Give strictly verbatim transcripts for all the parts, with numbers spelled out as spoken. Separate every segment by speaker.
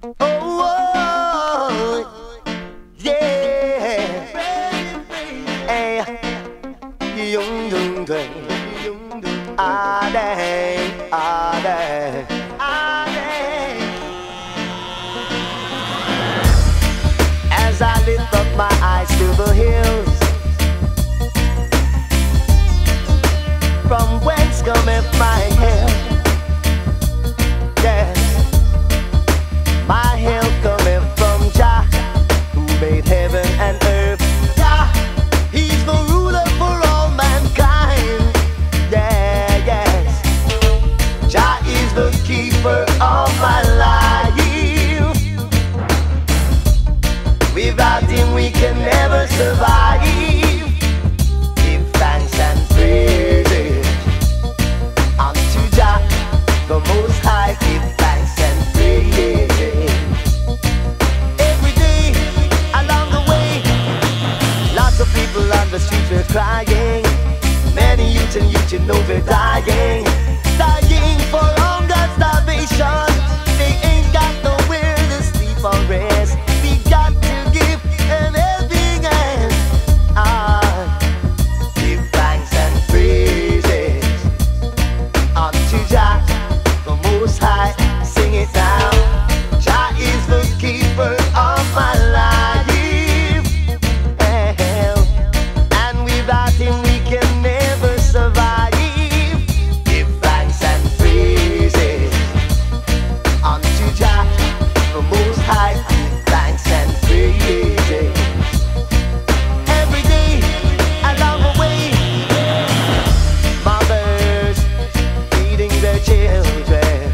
Speaker 1: Oh, yeah. Hey, yung yung dang, ah dang, ah dang, ah dang. As I lift up my eyes to the hills, from whence cometh my help? Yes, my help cometh from Jah, who made heaven and earth. Jah, He's the ruler for all mankind. Yeah, yes, Jah is the keeper of my life. Without Him we can never survive. Give thanks and praises unto Jah, the Most High. Give thanks and praises. Every day along the way, lots of people on the streets were crying. Many youths and youths, you know, they're dying, dying for hunger, starvation. They ain't got nowhere to sleep or rest. We got to give an helping hand. Ah, give thanks and praises unto Jah, the Most High. Sing it now. Jah is the keeper of my life. And without Him we can never survive. Give thanks and praises unto Jah, the Most High. Give thanks and praises. Every day along the way, mothers feeding their children,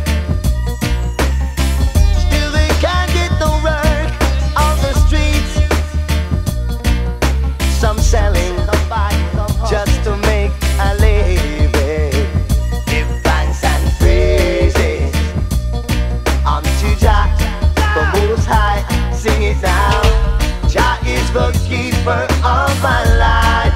Speaker 1: still they can't get no work on the streets. Some selling just to make a living. Give thanks and praises unto Jah, the Most High. Sing it now. Jah is the keeper of my life,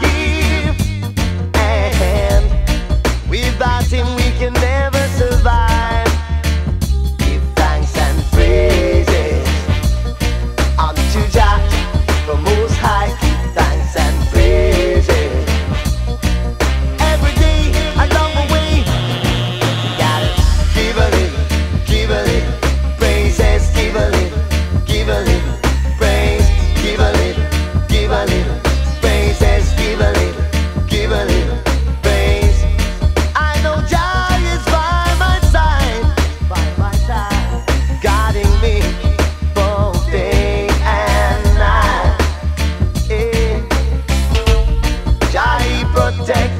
Speaker 1: and without Him we can never survive. Give thanks and praises unto Jah, the Most High. Give thanks and praises. Every day along the way, gotta give a little, give a little praises, give a little, give a little praise, give a little, give a little praises, give a little, give a little praise. I know Jah is by my side, by my side, guiding me both day and night. Yeah. Jah, He protect